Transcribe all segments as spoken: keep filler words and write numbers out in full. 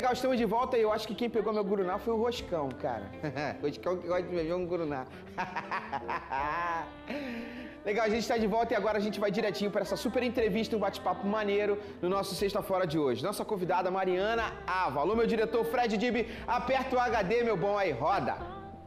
legal, estamos de volta e eu acho que quem pegou meu guruná foi o Roscão, cara. Roscão que gosta de beber um guruná. Legal, a gente está de volta e agora a gente vai direitinho para essa super entrevista, um bate-papo maneiro no nosso Sexta Fora de hoje. Nossa convidada, Mariana Ava. Alô, meu diretor Fred Dib, aperta o H D, meu bom, aí, roda.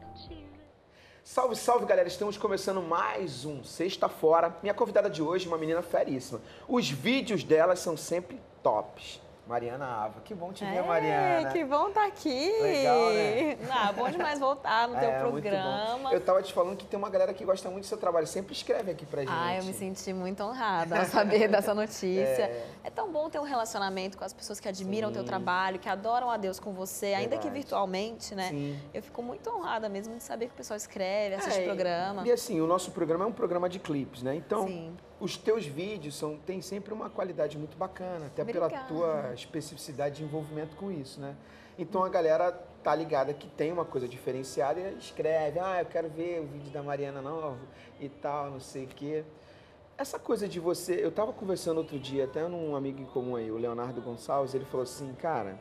Salve, salve, galera! Estamos começando mais um Sexta Fora. Minha convidada de hoje é uma menina feríssima. Os vídeos dela são sempre tops. Mariana Ava, que bom te ver, é, Mariana. Que bom estar aqui. Legal, né? Ah, bom demais voltar no teu é, programa. Eu tava te falando que tem uma galera que gosta muito do seu trabalho, sempre escreve aqui pra gente. Ah, eu me senti muito honrada ao saber dessa notícia. É... é tão bom ter um relacionamento com as pessoas que admiram o teu trabalho, que adoram a Deus com você, Verdade. ainda que virtualmente, né? Sim. Eu fico muito honrada mesmo de saber que o pessoal escreve, assiste o é, programa. E assim, o nosso programa é um programa de clipes, né? Então, Sim. os teus vídeos são, têm sempre uma qualidade muito bacana, até Obrigada. pela tua especificidade de envolvimento com isso, né? Então, a galera tá ligada que tem uma coisa diferenciada e escreve, ah, eu quero ver o vídeo da Mariana Nova e tal, não sei o quê. Essa coisa de você... Eu tava conversando outro dia, até num amigo em comum aí, o Leonardo Gonçalves, ele falou assim, cara,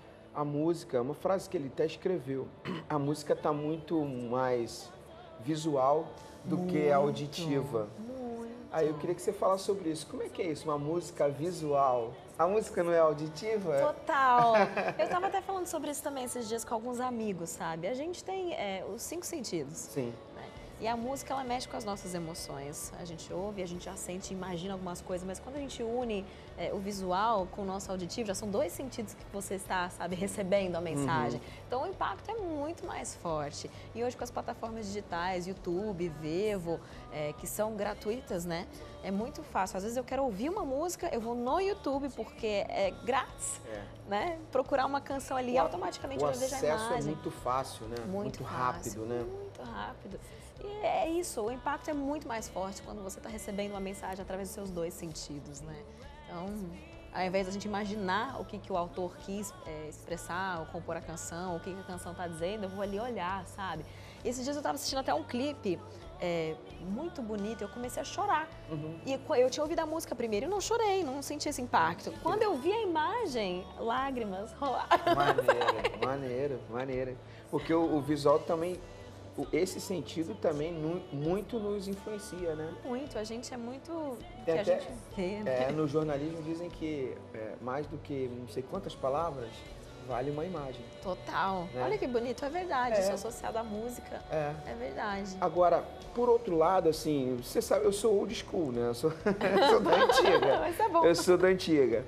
a música, uma frase que ele até escreveu, a música tá muito mais visual do muito, que auditiva. Muito. Aí eu queria que você falasse sobre isso. Como é que é isso, uma música visual? A música não é auditiva? Total. Eu estava até falando sobre isso também esses dias com alguns amigos, sabe? A gente tem é, os cinco sentidos. Sim. Né? E a música, ela mexe com as nossas emoções. A gente ouve, a gente já sente, imagina algumas coisas, mas quando a gente une é, o visual com o nosso auditivo, já são dois sentidos que você está, sabe, recebendo a mensagem. Uhum. Então o impacto é muito mais forte. E hoje com as plataformas digitais, YouTube, Vevo, é, que são gratuitas, né? É muito fácil. Às vezes eu quero ouvir uma música, eu vou no YouTube, porque é grátis, é. né? Procurar uma canção ali, o, automaticamente o eu vejo a imagem. O acesso é muito fácil, né? Muito, muito fácil, rápido, né? Muito rápido. E é isso, o impacto é muito mais forte quando você está recebendo uma mensagem através dos seus dois sentidos, né? Então, ao invés da gente imaginar o que, que o autor quis é, expressar, ou compor a canção, o que, que a canção está dizendo, eu vou ali olhar, sabe? Esses dias eu estava assistindo até um clipe é, muito bonito, eu comecei a chorar. Uhum. E eu tinha ouvido a música primeiro e não chorei, não senti esse impacto. Quando eu vi a imagem, lágrimas rolaram. Maneiro, maneiro, maneiro. Porque o, o visual também... Esse sentido também nu, muito nos influencia, né? Muito, a gente é muito... Tem que até, a gente vê, né? é, no jornalismo dizem que é, mais do que não sei quantas palavras, vale uma imagem. Total. Né? Olha que bonito, é verdade, é. Isso associado à música, é. é verdade. Agora, por outro lado, assim, você sabe, eu sou old school, né? Eu sou, eu sou da antiga. Mas é bom. Eu sou da antiga.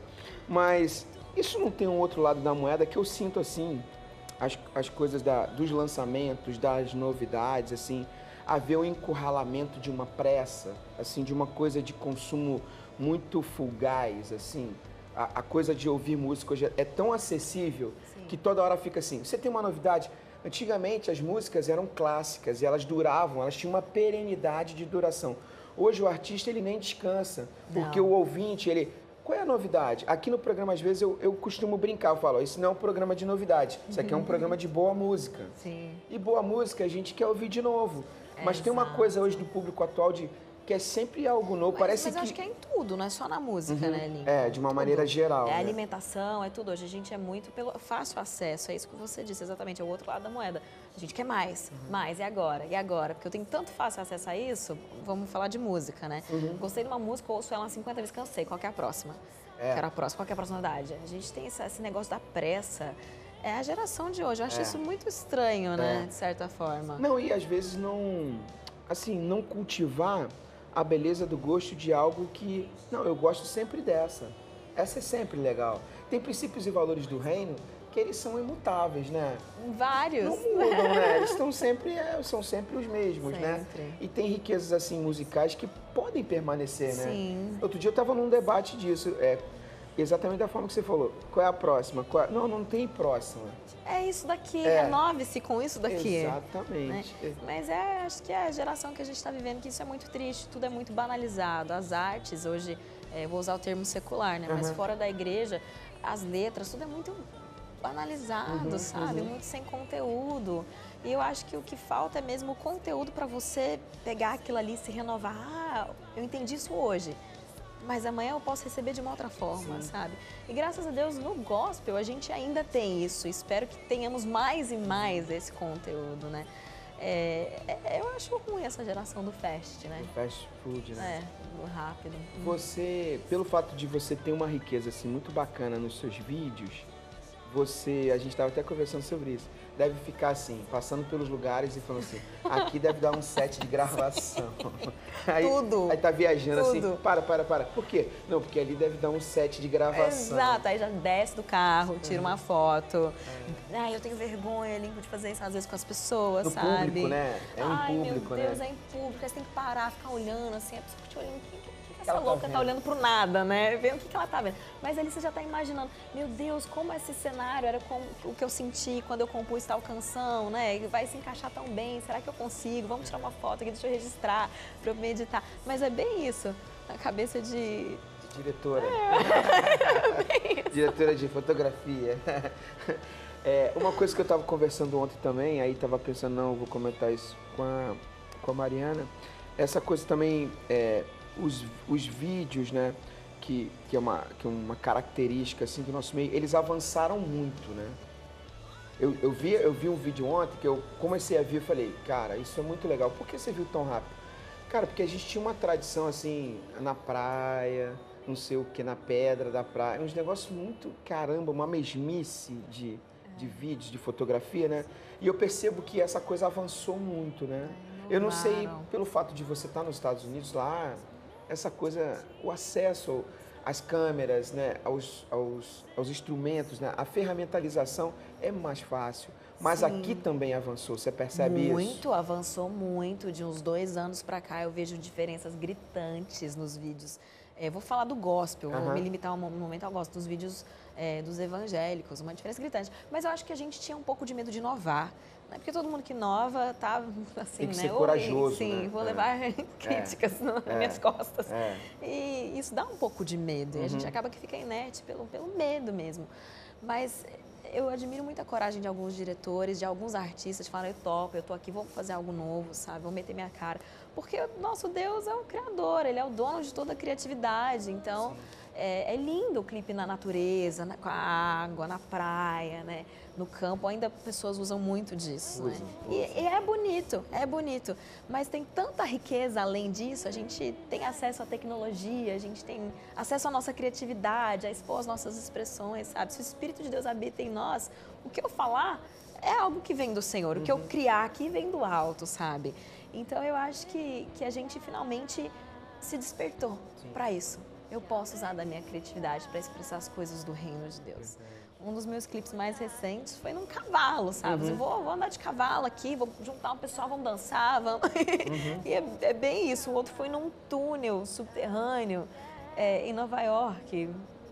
Mas isso não tem um outro lado da moeda que eu sinto, assim... As, as coisas da, dos lançamentos, das novidades, assim, haver um encurralamento de uma pressa, assim, de uma coisa de consumo muito fugaz, assim. A, a coisa de ouvir música hoje é tão acessível Sim. que toda hora fica assim. Você tem uma novidade? Antigamente as músicas eram clássicas e elas duravam, elas tinham uma perenidade de duração. Hoje o artista ele nem descansa, porque Não. o ouvinte, ele... Qual é a novidade? Aqui no programa, às vezes, eu, eu costumo brincar, eu falo, isso não é um programa de novidade, isso aqui é um programa de boa música. Sim. E boa música a gente quer ouvir de novo. É, mas tem exato. uma coisa hoje do público atual de que é sempre algo novo. Mas, Parece mas que... acho que é em tudo, não é só na música, uhum. né, Lincoln? É, de uma tudo. maneira geral. É né? alimentação, é tudo. Hoje a gente é muito pelo fácil acesso, é isso que você disse, exatamente, é o outro lado da moeda. A gente quer mais, uhum. mais, e agora? E agora? Porque eu tenho tanto fácil acesso a isso, vamos falar de música, né? Uhum. Gostei de uma música, ouço ela cinquenta vezes, cansei, qual que é a próxima? É. Quero a próxima, qual que é a próxima idade? A gente tem esse, esse negócio da pressa. É a geração de hoje. Eu acho é. isso muito estranho, né? É. De certa forma. Não, e às vezes não... Assim, não cultivar a beleza do gosto de algo que... Não, eu gosto sempre dessa. Essa é sempre legal. Tem princípios e valores do reino que eles são imutáveis, né? Vários. Não mudam, né? Eles estão sempre, é, são sempre os mesmos, sempre. né? E tem riquezas, assim, musicais que podem permanecer, né? Sim. Outro dia eu estava num debate disso, é, exatamente da forma que você falou. Qual é a próxima? Qual é... Não, não tem próxima. É isso daqui, é. renove-se com isso daqui. Exatamente. Né? Mas é, acho que é a geração que a gente está vivendo, que isso é muito triste, tudo é muito banalizado. As artes, hoje, é, vou usar o termo secular, né? Uhum. Mas fora da igreja, as letras, tudo é muito banalizado, uhum, sabe? Uhum. Muito sem conteúdo. E eu acho que o que falta é mesmo o conteúdo para você pegar aquilo ali e se renovar. Ah, eu entendi isso hoje. mas amanhã eu posso receber de uma outra forma, Sim. sabe? E graças a Deus no gospel a gente ainda tem isso. Espero que tenhamos mais e mais esse conteúdo, né? É, é, eu acho ruim essa geração do fast, né? Do fast food, né? É, do rápido. Você, pelo fato de você ter uma riqueza assim muito bacana nos seus vídeos, você, a gente estava até conversando sobre isso, deve ficar assim, passando pelos lugares e falando assim, aqui deve dar um set de gravação. Aí, Tudo. Aí tá viajando Tudo. assim, para, para, para. Por quê? Não, porque ali deve dar um set de gravação. Exato, aí já desce do carro, tira uma foto. É. Ai, eu tenho vergonha, limpo de fazer isso às vezes com as pessoas, no sabe? público, né? É em Ai, público, meu Deus, né? é em público, aí você tem que parar, ficar olhando assim, a pessoa te olhando, o que, que, que essa Ela tá louca tá, vendo? olhando pro nada, né? Vendo o que, que ela tá vendo. Mas ali você já tá imaginando, meu Deus, como esse cenário era como, o que eu senti quando eu compus tal canção, né? Vai se encaixar tão bem, será que eu consigo? Vamos tirar uma foto aqui, deixa eu registrar pra eu meditar. Mas é bem isso, na cabeça de... Diretora. É, bem isso. Diretora de fotografia. É, uma coisa que eu estava conversando ontem também, aí estava pensando, não, eu vou comentar isso com a, com a Mariana. Essa coisa também, é, os, os vídeos, né, que, que, é uma, que é uma característica assim, do nosso meio, eles avançaram muito, né? Eu, eu, vi, eu vi um vídeo ontem que eu comecei a ver e falei, cara, isso é muito legal. Por que você viu tão rápido? Cara, porque a gente tinha uma tradição assim, na praia, não sei o que, na pedra da praia, uns negócios muito, caramba, uma mesmice de, de vídeos, de fotografia, né? E eu percebo que essa coisa avançou muito, né? Eu não sei, pelo fato de você estar nos Estados Unidos lá, essa coisa, o acesso às câmeras, né, aos, aos, aos instrumentos, né, a ferramentalização é mais fácil. Mas Sim. Aqui também avançou, você percebe muito, isso? Muito, avançou muito. De uns dois anos para cá eu vejo diferenças gritantes nos vídeos. É, vou falar do gospel, Uhum. vou me limitar um momento ao gospel, dos vídeos é, dos evangélicos, uma diferença gritante. Mas eu acho que a gente tinha um pouco de medo de inovar. Né? Porque todo mundo que inova tá assim, Tem que né? ser corajoso, Sim, né? vou É. levar críticas é. nas é. minhas costas. É. E isso dá um pouco de medo. Uhum. E a gente acaba que fica inerte pelo, pelo medo mesmo. Mas eu admiro muito a coragem de alguns diretores, de alguns artistas, que falam, eu topo, eu tô aqui, vamos fazer algo novo, sabe? Vamos meter minha cara. Porque o nosso Deus é o criador, Ele é o dono de toda a criatividade. Então, é, é lindo o clipe na natureza, na, com a água, na praia, né? No campo. Ainda pessoas usam muito disso, Usam, né? usam. E, e é bonito, é bonito. Mas tem tanta riqueza além disso. A gente tem acesso à tecnologia, a gente tem acesso à nossa criatividade, a expor as nossas expressões, sabe? Se o Espírito de Deus habita em nós, o que eu falar é algo que vem do Senhor. O que eu criar aqui vem do alto, sabe? Então, eu acho que, que a gente finalmente se despertou para isso. Eu posso usar da minha criatividade para expressar as coisas do reino de Deus. Um dos meus clipes mais recentes foi num cavalo, sabe? Uhum. Eu vou, vou andar de cavalo aqui, vou juntar um pessoal, vamos dançar, vamos... Uhum. E é, é bem isso. O outro foi num túnel subterrâneo é, em Nova York.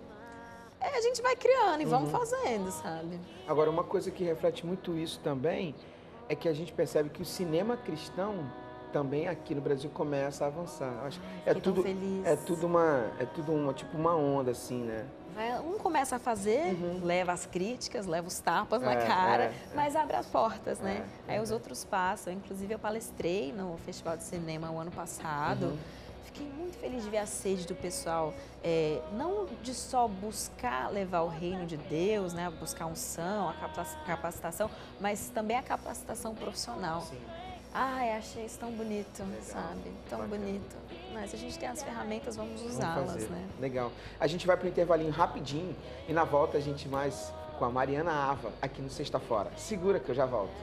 É, a gente vai criando e uhum. vamos fazendo, sabe? Agora, uma coisa que reflete muito isso também é que a gente percebe que o cinema cristão também aqui no Brasil começa a avançar. Acho Ai, é tudo feliz. é tudo uma é tudo uma tipo uma onda assim, né? Um começa a fazer, uhum. leva as críticas, leva os tapas é, na cara, é, mas é. abre as portas, né? É, Aí os outros passam. Inclusive eu palestrei no Festival de Cinema o ano passado. Uhum. Fiquei muito feliz de ver a sede do pessoal, é, não de só buscar levar o reino de Deus, né, buscar unção, a capacitação, mas também a capacitação profissional. Sim. Ai, achei isso tão bonito, legal, sabe? Tão bacana. bonito. Mas se a gente tem as ferramentas, vamos usá-las, né? Legal. A gente vai para o intervalinho rapidinho e na volta a gente mais com a Mariana Ava aqui no Sexta Fora. Segura que eu já volto.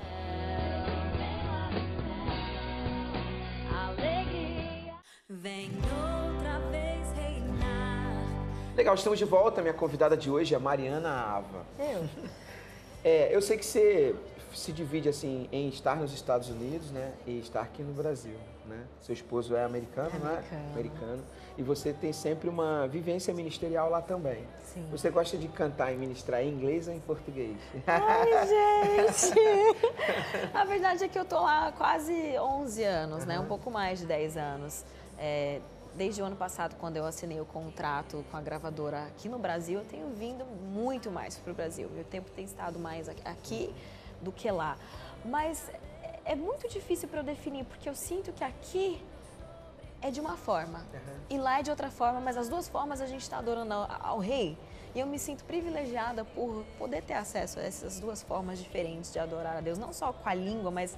Vem outra vez reinar. Legal, estamos de volta. Minha convidada de hoje é a Mariana Ava. Eu? É, eu sei que você se divide assim em estar nos Estados Unidos, né, e estar aqui no Brasil, né? Seu esposo é americano, americano. né? Americano. E você tem sempre uma vivência ministerial lá também. Sim. Você gosta de cantar e ministrar em inglês ou em português? Ai, gente! A verdade é que eu tô lá há quase onze anos, uhum. né? Um pouco mais de dez anos. É, desde o ano passado, quando eu assinei o contrato com a gravadora aqui no Brasil, eu tenho vindo muito mais para o Brasil. Meu tempo tem estado mais aqui do que lá. Mas é muito difícil para eu definir, porque eu sinto que aqui é de uma forma, Uhum. e lá é de outra forma, mas as duas formas a gente está adorando ao, ao Rei. E eu me sinto privilegiada por poder ter acesso a essas duas formas diferentes de adorar a Deus, não só com a língua, mas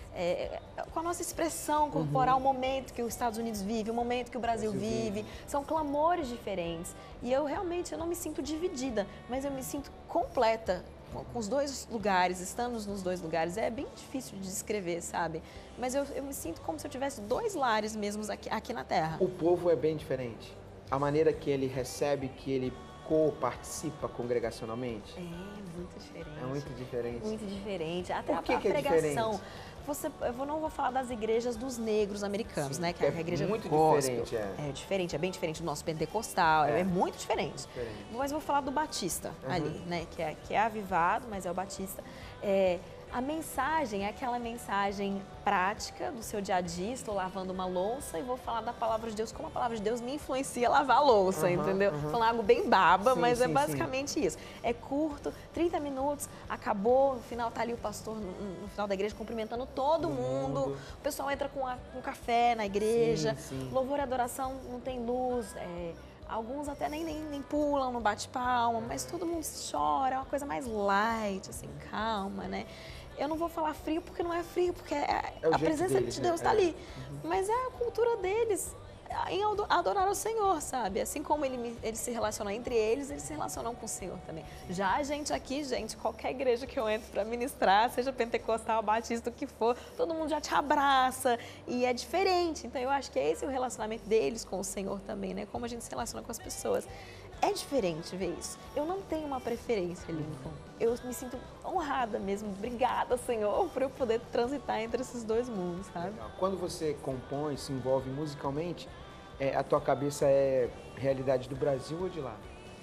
é, com a nossa expressão corporal, uhum. o momento que os Estados Unidos vive, o momento que o Brasil, Brasil vive. vive. São clamores diferentes. E eu realmente eu não me sinto dividida, mas eu me sinto completa com os dois lugares, estamos nos dois lugares. É bem difícil de descrever, sabe? Mas eu, eu me sinto como se eu tivesse dois lares mesmos aqui, aqui na Terra. O povo é bem diferente. A maneira que ele recebe, que ele co-participa congregacionalmente. É muito diferente. É muito diferente. Muito diferente. Até Por que a, a que é pregação. diferente? Você, eu não vou falar das igrejas dos negros americanos, Sim, né? Que é, é a igreja muito gospel. diferente, é. É diferente, é bem diferente do nosso pentecostal, é, é muito diferente. diferente. Mas eu vou falar do Batista Uhum. ali, né? Que é, que é avivado, mas é o Batista. É, a mensagem é aquela mensagem prática do seu dia a dia. Estou lavando uma louça e vou falar da palavra de Deus, como a palavra de Deus me influencia a lavar a louça, uhum, entendeu? Uhum. Falando algo bem baba, sim, mas sim, é basicamente sim. isso. É curto, trinta minutos, acabou, no final tá ali o pastor no, no final da igreja cumprimentando todo mundo. mundo. O pessoal entra com, a, com café na igreja. Sim, sim. Louvor e adoração, não tem luz. É, alguns até nem, nem, nem pulam, não bate palma, mas todo mundo chora, é uma coisa mais light, assim, calma, né? Eu não vou falar frio porque não é frio, porque é, é a presença deles, de Deus está né? ali. Uhum. Mas é a cultura deles em adorar o Senhor, sabe? Assim como ele, ele se relaciona entre eles, eles se relacionam com o Senhor também. Já a gente aqui, gente, qualquer igreja que eu entro para ministrar, seja pentecostal, batista, o que for, todo mundo já te abraça e é diferente. Então eu acho que é esse o relacionamento deles com o Senhor também, né? Como a gente se relaciona com as pessoas. É diferente ver isso. Eu não tenho uma preferência, Lincoln. Eu me sinto honrada mesmo. Obrigada, Senhor, por eu poder transitar entre esses dois mundos, sabe? Quando você compõe, se envolve musicalmente, é, a tua cabeça é realidade do Brasil ou de lá?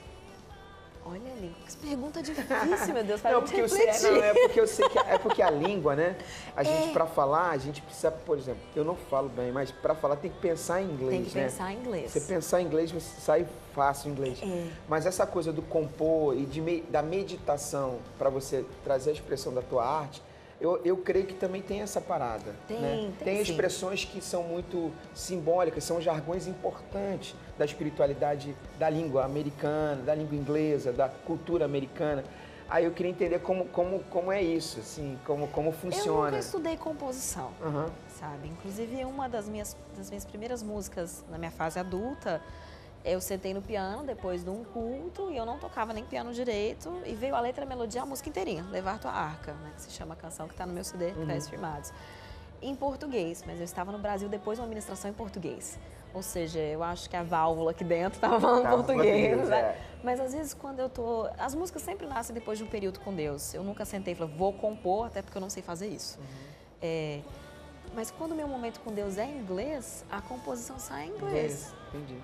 Olha, Lincoln, que pergunta difícil, meu Deus, faz não, a gente porque eu sei, refletir. não, é porque eu sei que é porque a língua, né? A gente, É. para falar, a gente precisa, por exemplo, eu não falo bem, mas para falar tem que pensar em inglês, Tem que né? pensar em inglês. Você pensar em inglês, você sai fácil em inglês. É. Mas essa coisa do compor e de me, da meditação para você trazer a expressão da tua arte, eu, eu creio que também tem essa parada. Tem, né? tem Tem sim. expressões que são muito simbólicas, são jargões importantes da espiritualidade da língua americana, da língua inglesa, da cultura americana. Aí eu queria entender como, como, como é isso, assim, como, como funciona. Eu nunca estudei composição, Uhum. sabe? Inclusive, uma das minhas, das minhas primeiras músicas na minha fase adulta, eu sentei no piano depois de um culto e eu não tocava nem piano direito e veio a letra e a melodia, a música inteirinha, Levar Tua Arca, né, que se chama a canção que está no meu C D, Uhum. Pés Firmados, em português, mas eu estava no Brasil depois de uma ministração em português. Ou seja, eu acho que a válvula aqui dentro estava falando Tava português, português, né? é. Mas às vezes quando eu tô... As músicas sempre nascem depois de um período com Deus. Eu nunca sentei e falei, vou compor, até porque eu não sei fazer isso. Uhum. É... Mas quando o meu momento com Deus é em inglês, a composição sai em inglês. Entendi.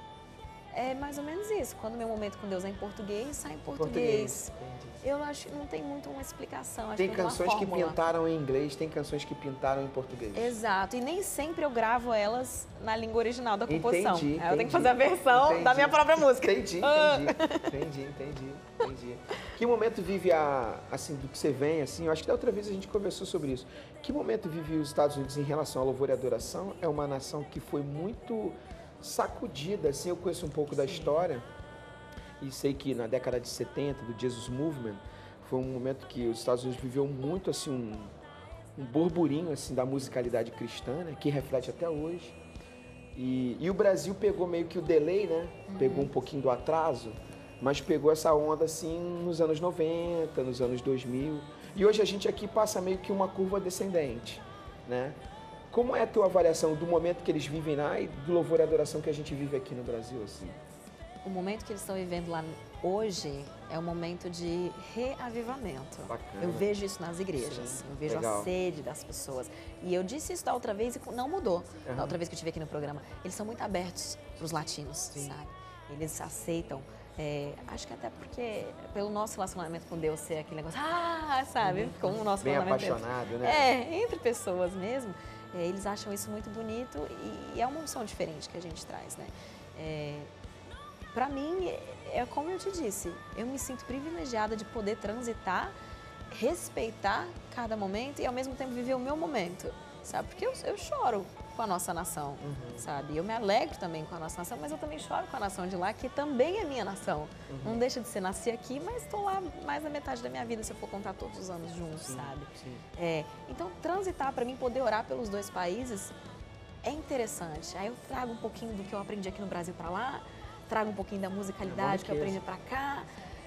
É mais ou menos isso. Quando o meu momento com Deus é em português, sai em português. Português. Entendi. Eu acho que não tem muito uma explicação. Acho Tem que tem uma canções que fórmula. pintaram em inglês, tem canções que pintaram em português. Exato. E nem sempre eu gravo elas na língua original da composição. Entendi, Aí eu tenho entendi. que fazer a versão Entendi. da minha própria música. Entendi, Ah. entendi, entendi, entendi, entendi. Que momento vive a, assim, do que você vem, assim, eu acho que da outra vez a gente conversou sobre isso. Que momento vive os Estados Unidos em relação ao louvor e adoração? É uma nação que foi muito sacudida, assim, eu conheço um pouco da história e sei que na década de setenta, do Jesus Movement, foi um momento que os Estados Unidos viveu muito, assim, um, um burburinho, assim, da musicalidade cristã, né, que reflete até hoje. E, e o Brasil pegou meio que o delay, né? Uhum. Pegou um pouquinho do atraso, mas pegou essa onda assim nos anos noventa, nos anos dois mil. E hoje a gente aqui passa meio que uma curva descendente, né? Como é a tua avaliação do momento que eles vivem lá e do louvor e adoração que a gente vive aqui no Brasil, assim? O momento que eles estão vivendo lá hoje é um momento de reavivamento. Bacana. Eu vejo isso nas igrejas, Sim, eu vejo legal. a sede das pessoas. E eu disse isso da outra vez e não mudou. Uhum. Da outra vez que eu estive aqui no programa. Eles são muito abertos para os latinos, Sim. sabe? Eles aceitam. É, acho que até porque, pelo nosso relacionamento com Deus ser aquele negócio, ah, sabe? Uhum. Como o nosso Bem relacionamento apaixonado, entre, né? É, entre pessoas mesmo. É, eles acham isso muito bonito e, e é uma emoção diferente que a gente traz, né? É, Para mim, é como eu te disse, eu me sinto privilegiada de poder transitar, respeitar cada momento e ao mesmo tempo viver o meu momento, sabe? Porque eu, eu choro com a nossa nação, uhum. sabe? Eu me alegro também com a nossa nação, mas eu também choro com a nação de lá, que também é minha nação. Uhum. Não deixa de ser, nasci aqui, mas estou lá mais da metade da minha vida, se eu for contar todos os anos juntos, sim, sabe? Sim. É, então, transitar, para mim, poder orar pelos dois países é interessante. Aí eu trago um pouquinho do que eu aprendi aqui no Brasil para lá, trago um pouquinho da musicalidade é que eu aprendi para cá.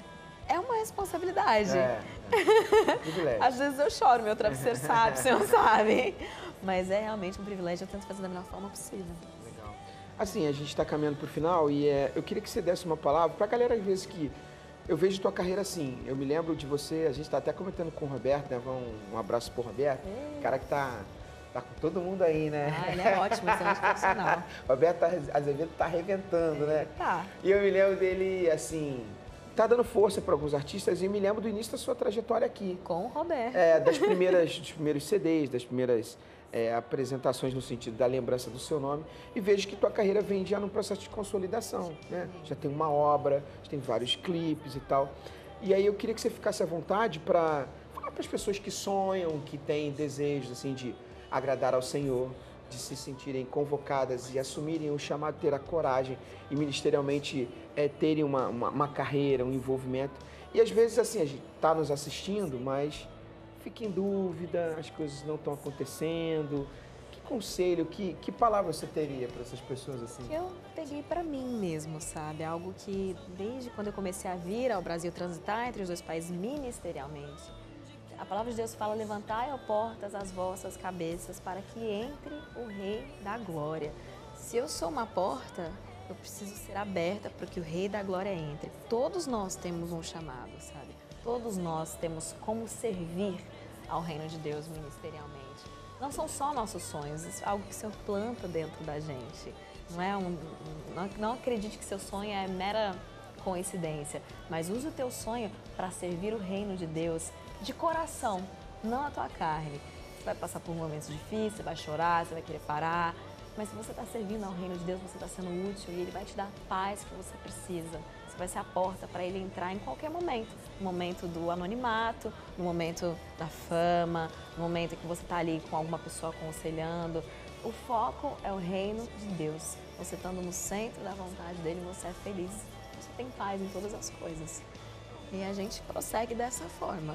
É uma responsabilidade. É, é. Privilégio. Às vezes eu choro, meu travesseiro sabe, você não sabe. Mas é realmente um privilégio, eu tento fazer da melhor forma possível. Legal. Assim, a gente está caminhando para o final e é, eu queria que você desse uma palavra para a galera, às vezes, que eu vejo tua carreira assim. Eu me lembro de você, a gente está até comentando com o Roberto, né? Um, um abraço pro Roberto, é. cara que tá, tá com todo mundo aí, né? Ah, ele é ótimo, excelente profissional. Roberto Azevedo tá arrebentando, é, né? Tá. E eu me lembro dele, assim... tá dando força para alguns artistas e me lembro do início da sua trajetória aqui. Com o Roberto. É, das primeiras, dos primeiros C Ds, das primeiras é, apresentações no sentido da lembrança do seu nome e vejo que tua carreira vem já num processo de consolidação, né? Já tem uma obra, já tem vários clipes e tal. E aí eu queria que você ficasse à vontade para falar para as pessoas que sonham, que têm desejos assim de agradar ao Senhor, de se sentirem convocadas e assumirem o chamado, ter a coragem e ministerialmente é, terem uma, uma, uma carreira, um envolvimento. E às vezes assim, a gente está nos assistindo, mas fica em dúvida, as coisas não estão acontecendo. Que conselho, que, que palavra você teria para essas pessoas assim? Eu peguei para mim mesmo, sabe? Algo que desde quando eu comecei a vir ao Brasil, transitar entre os dois países ministerialmente, a palavra de Deus fala, levantai, ó portas, as vossas cabeças, para que entre o Rei da Glória. Se eu sou uma porta, eu preciso ser aberta para que o Rei da Glória entre. Todos nós temos um chamado, sabe? Todos nós temos como servir ao Reino de Deus ministerialmente. Não são só nossos sonhos, isso é algo que o Senhor planta dentro da gente. Não, é um, não, não acredite que seu sonho é mera coincidência, mas use o teu sonho para servir o Reino de Deus de coração, não a tua carne. Você vai passar por momentos difíceis, você vai chorar, você vai querer parar, mas se você está servindo ao Reino de Deus, você está sendo útil e Ele vai te dar a paz que você precisa. Você vai ser a porta para Ele entrar em qualquer momento. No momento do anonimato, no momento da fama, no momento em que você está ali com alguma pessoa aconselhando. O foco é o Reino de Deus. Você estando no centro da vontade dEle, você é feliz. Você tem paz em todas as coisas. E a gente prossegue dessa forma.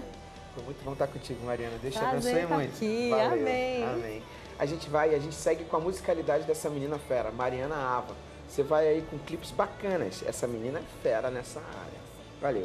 Foi muito bom estar contigo, Mariana. Deus te Prazer abençoe muito. Aqui. Valeu. Amém. Amém. A gente vai, a gente segue com a musicalidade dessa menina fera, Mariana Ava. Você vai aí com clipes bacanas. Essa menina é fera nessa área. Valeu.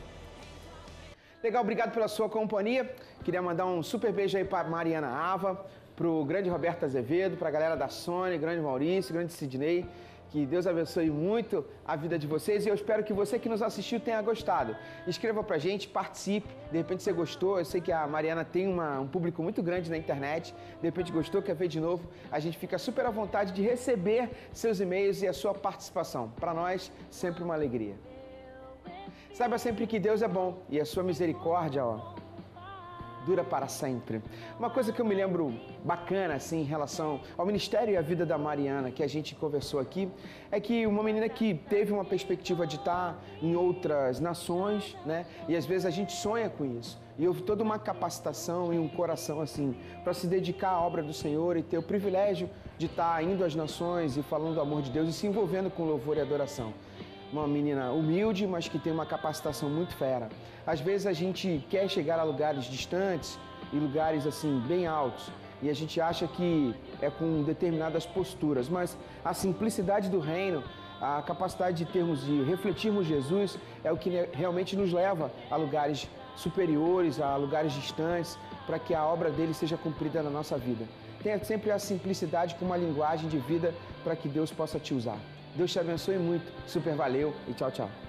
Legal, obrigado pela sua companhia. Queria mandar um super beijo aí para Mariana Ava, pro grande Roberto Azevedo, pra galera da Sony, grande Maurício, grande Sidney. Que Deus abençoe muito a vida de vocês e eu espero que você que nos assistiu tenha gostado. Escreva pra gente, participe, de repente você gostou, eu sei que a Mariana tem uma, um público muito grande na internet, de repente gostou, quer ver de novo, a gente fica super à vontade de receber seus e-mails e a sua participação. Para nós, sempre uma alegria. Saiba sempre que Deus é bom e a sua misericórdia, ó, dura para sempre. Uma coisa que eu me lembro bacana, assim, em relação ao ministério e à vida da Mariana, que a gente conversou aqui, é que uma menina que teve uma perspectiva de estar em outras nações, né? E às vezes a gente sonha com isso. E houve toda uma capacitação e um coração, assim, para se dedicar à obra do Senhor e ter o privilégio de estar indo às nações e falando do amor de Deus e se envolvendo com louvor e adoração. Uma menina humilde, mas que tem uma capacitação muito fera. Às vezes a gente quer chegar a lugares distantes e lugares assim bem altos e a gente acha que é com determinadas posturas, mas a simplicidade do reino, a capacidade de termos de refletirmos Jesus é o que realmente nos leva a lugares superiores, a lugares distantes, para que a obra dele seja cumprida na nossa vida. Tenha sempre a simplicidade com uma linguagem de vida para que Deus possa te usar. Deus te abençoe muito, super valeu e tchau, tchau.